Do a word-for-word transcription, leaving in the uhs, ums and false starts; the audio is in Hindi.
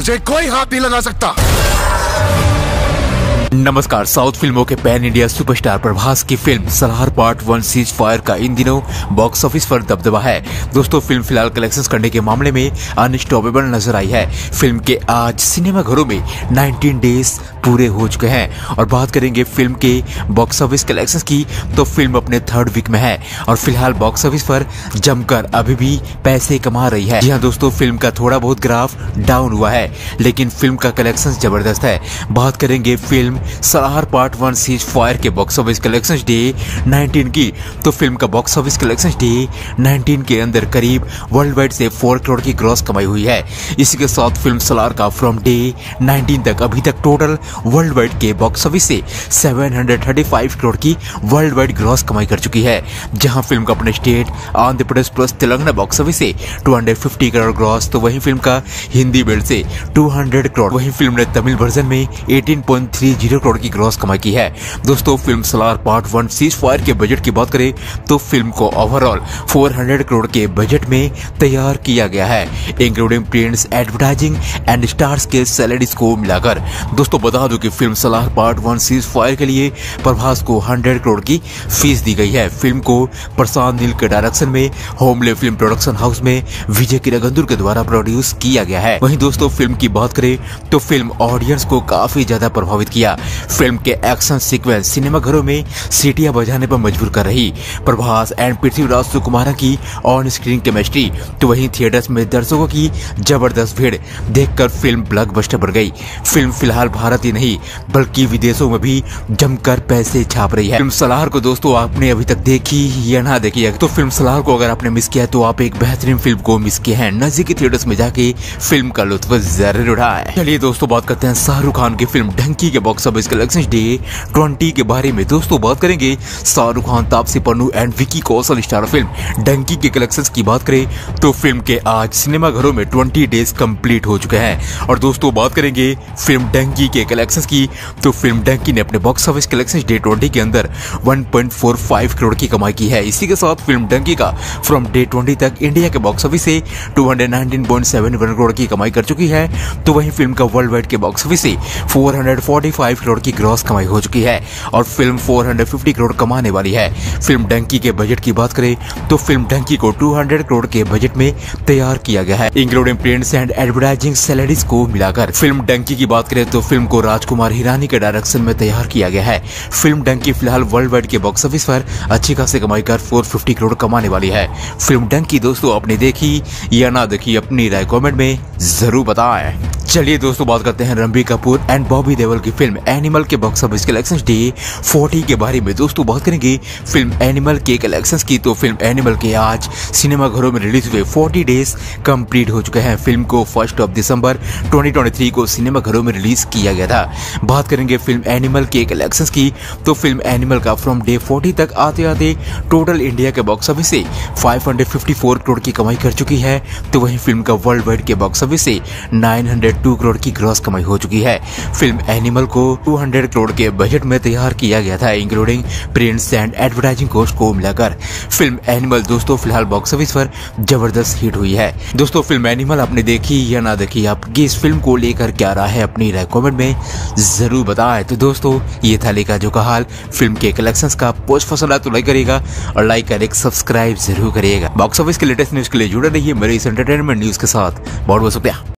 मुझे कोई हाथ नहीं लगा सकता। नमस्कार। साउथ फिल्मों के पैन इंडिया सुपरस्टार प्रभास की film Salaar part one cease fire का इन दिनों बॉक्स ऑफिस पर दबदबा है। दोस्तों, फिल्म फिलहाल कलेक्शंस करने के मामले में अनस्टॉपेबल नजर आई है। फिल्म के आज सिनेमाघरों में उन्नीस डेज पूरे हो चुके हैं और बात करेंगे फिल्म के बॉक्स ऑफिस कलेक्शंस की, तो फिल्म अपने थर्ड वीक में है और फिलहाल बॉक्स ऑफिस पर जमकर अभी भी पैसे कमा रही है। जी हाँ दोस्तों, फिल्म का थोड़ा बहुत ग्राफ डाउन हुआ है, लेकिन फिल्म का कलेक्शन जबरदस्त है। बात करेंगे film Salaar part one cease fire के बॉक्स ऑफिस कलेक्शंस डे उन्नीस की, तो फिल्म का बॉक्स ऑफिस कलेक्शंस डे उन्नीस के अंदर करीब वर्ल्ड वाइड से चार करोड़ की ग्रॉस कमाई हुई है। इसी के साथ फिल्म सलार का फ्रॉम डे उन्नीस तक अभी तक टोटल वर्ल्ड वाइड के बॉक्स ऑफिस से सात सौ पैंतीस करोड़ की वर्ल्ड वाइड ग्रॉस कमाई कर चुकी है, जहां फिल्म का अपने state Andhra Pradesh plus Telangana box office से दो सौ पचास करोड़ ग्रॉस, तो वहीं फिल्म का हिंदी बेल्ट से दो सौ करोड़, वहीं फिल्म ने तमिल वर्जन में अठारह पॉइंट तीस करोड़ की ग्रॉस कमाई की है। दोस्तों, film Salaar part one cease fire के बजट की बात करें तो फिल्म को ओवरऑल चार सौ करोड़ के बजट में तैयार किया गया है, including prints, advertising and stars के सैलरीज को मिलाकर। दोस्तों, बता दूं कि film Salaar part one cease fire के लिए प्रभास को सौ करोड़ की फीस दी गई है। फिल्म को प्रशांत नील के डायरेक्शन में होमले फिल्म प्रोडक्शन हाउस में विजय किरगंदुर के द्वारा प्रोड्यूस किया गया है। वहीं दोस्तों, फिल्म की बात करें तो फिल्म ऑडियंस को काफी ज्यादा प्रभावित किया। फिल्म के एक्शन सीक्वेंस सिनेमाघरों में सीटियां बजाने पर मजबूर कर रही। प्रभास एंड पृथ्वीराज सुकुमारन की ऑन स्क्रीन केमिस्ट्री, तो वहीं थिएटर्स में दर्शकों की जबरदस्त भीड़ देखकर फिल्म ब्लॉकबस्टर बन गई। फिल्म फिलहाल भारत ही नहीं बल्कि विदेशों में भी जमकर पैसे छाप रही है। फिल्म सलार को दोस्तों आपने अभी तक देखी या ना देखी है, तो फिल्म सलार को अगर आपने मिस किया तो आप एक बेहतरीन फिल्म को मिस किए हैं। नजदीकी थिएटर्स में जाके फिल्म का लुत्फ जरूर उठाएं। चलिए दोस्तों, बात करते हैं शाहरुख खान की फिल्म डंकी के बॉक्स ऑफिस कलेक्शंस डे बीस के बारे में। दोस्तों, बात करेंगे Shahrukh Khan, Taapsee Pannu and Vicky Kaushal star film Dunki के कलेक्शंस की बात करें तो फिल्म के आज सिनेमाघरों में बीस डेज कंप्लीट हो चुके हैं। और दोस्तों, बात करेंगे फिल्म डंकी के कलेक्शंस की, तो फिल्म डंकी ने अपने बॉक्स ऑफिस कलेक्शंस डे बीस के अंदर एक पॉइंट चार पाँच करोड़ की कमाई की है। इसी के साथ फिल्म डंकी का फ्रॉम डे बीस तक इंडिया के बॉक्स ऑफिस से दो सौ उन्नीस पॉइंट सात एक करोड़ की कमाई कर चुकी है, तो वहीं फिल्म का वर्ल्ड वाइड के बॉक्स ऑफिस से चार सौ पैंतालीस करोड़ की ग्रॉस कमाई हो चुकी है और फिल्म चार सौ पचास करोड़ कमाने वाली है। फिल्म डंकी के बजट की बात करें तो फिल्म डंकी को दो सौ करोड़ के बजट में तैयार किया गया है, including prints and advertising salaries को मिलाकर। फिल्म डंकी की बात करें तो फिल्म को राजकुमार हिरानी के डायरेक्शन में तैयार किया गया है। फिल्म डंकी फिलहाल वर्ल्ड वाइड के बॉक्स ऑफिस पर अच्छी खासी कमाई कर चार सौ पचास करोड़ कमाने वाली है। फिल्म डंकी दोस्तों आपने देखी या ना देखी, अपनी राय कमेंट में जरूर बताएं। चलिए दोस्तों, बात करते हैं रणबीर कपूर एंड बॉबी देओल की फिल्म एनिमल के बॉक्स ऑफिस कलेक्शंस डे चालीस के बारे में। दोस्तों, बात करेंगे फिल्म एनिमल के कलेक्शंस की, तो फिल्म एनिमल के आज सिनेमाघरों में रिलीज हुए चालीस डेज कंप्लीट हो चुके हैं। फिल्म को फर्स्ट ऑफ दिसंबर दो हज़ार तेईस को सिनेमाघरों में रिलीज किया गया था। बात करेंगे फिल्म एनिमल के कलेक्शंस की, तो फिल्म एनिमल का फ्रॉम डे चालीस तक आते आते टोटल इंडिया के बॉक्स ऑफिस से पाँच सौ चौवन करोड़ की कमाई कर चुकी है, तो वहीं फिल्म का वर्ल्ड वाइड के बॉक्स ऑफिस से नौ सौ दो करोड़ की ग्रॉस कमाई हो चुकी है। फिल्म एनिमल को दो सौ करोड़ के बजट में तैयार किया गया था, including prints and advertising cost को मिलाकर। फिल्म एनिमल दोस्तों फिलहाल बॉक्स ऑफिस पर जबरदस्त हिट हुई है। दोस्तों, फिल्म एनिमल आपने देखी या ना देखी, आपकी इस फिल्म को लेकर क्या राय है, अपनी राय कमेंट में जरूर बताएं। तो दोस्तों, ये था लेका जो का हाल फिल्म के कलेक्शंस का। पोस्ट पसंद आए तो लाइक करिएगा और लाइक कर एक सब्सक्राइब जरूर करिएगा। बॉक्स ऑफिस के लेटेस्ट न्यूज के लिए जुड़े रहिए मेरे इस एंटरटेनमेंट न्यूज के साथ। बहुत बहुत शुक्रिया।